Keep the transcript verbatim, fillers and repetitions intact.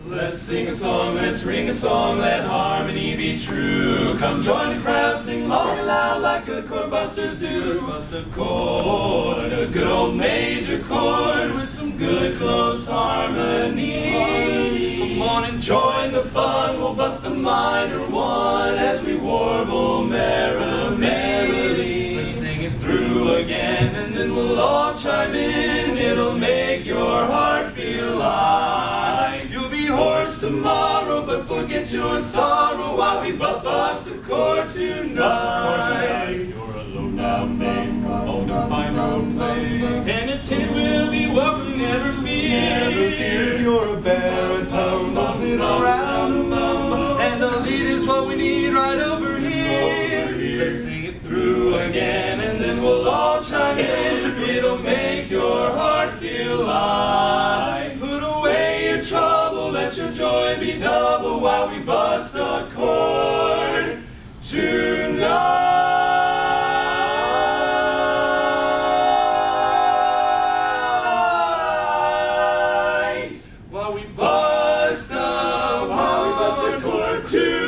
Let's sing a song, let's ring a song, let harmony be true. Come join the crowd, sing long and loud like good chord busters do. Let's bust a chord, a good old major chord with some good close harmony. Come on and join the fun, we'll bust a minor one as we warble merrily. Let's sing it through again and then we'll all chime in. It'll make your heart feel light. You'll be hoarse tomorrow, but forget your sorrow while we bust a chord tonight. You're a low-down bass, come on and find your own place. And a tenor will be welcome, never fear. Never fear if you're a baritone, don't sit around and mum. And the lead is what we need right over here. Over here. Let's sing it through again and then we'll all chime in. It'll make your heart feel light. Put away your trouble, let your joy be double while we bust a chord tonight. While we bust a, while we bust a chord tonight.